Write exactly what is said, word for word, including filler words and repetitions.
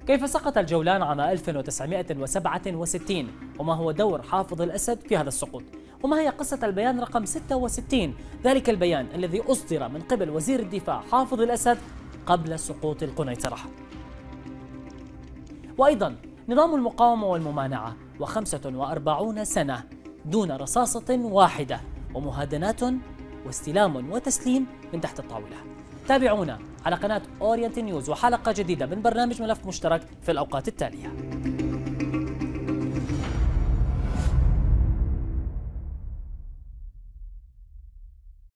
كيف سقط الجولان عام ألف وتسعمئة وسبعة وستين؟ وما هو دور حافظ الأسد في هذا السقوط؟ وما هي قصة البيان رقم ستة وستين، ذلك البيان الذي أصدر من قبل وزير الدفاع حافظ الأسد قبل سقوط القنيطرة؟ وأيضا نظام المقاومة والممانعة وخمسة وأربعون سنة دون رصاصة واحدة ومهادنات واستلام وتسليم من تحت الطاولة. تابعونا على قناة أورينت نيوز وحلقة جديدة من برنامج ملف مشترك في الأوقات التالية.